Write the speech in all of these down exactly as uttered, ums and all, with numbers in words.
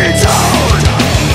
return.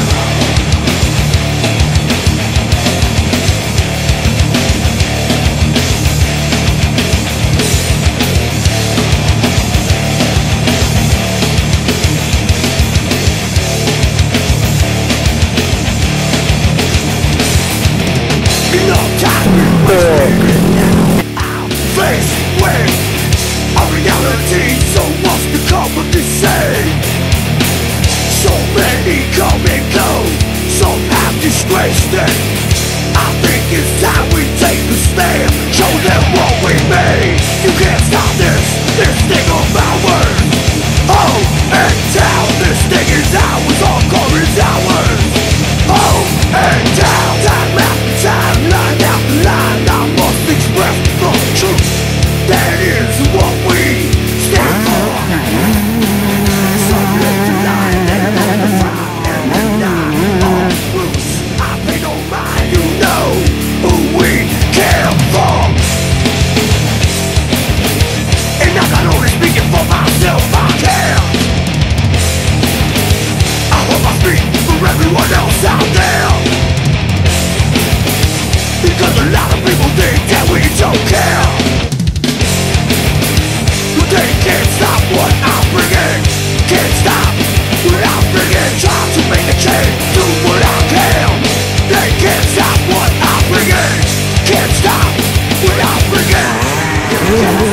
Enough time wasted now. I'm faced with a reality, so what's the come of this say? So many come and go, some have disgraced it. I think it's time we take a stand, show them what we made. You can't stop this, this thing of ours. Oh, and down, this thing is ours, our core is ours. Oh, and down, time after time, line after line, I must express the truth. That is what we stand for. So live the line, and let the fire, and then die on roots. I pay no mind, you know who we care for. And I'm not only speaking for myself, I care. I hope I speak for everyone else out there, because a lot of people think that we don't care. They can't stop what I'm bringing. Can't stop what I'm bringing. Trying to make a change, do what I can. They can't stop what I'm bringing. Can't stop what I'm bringing.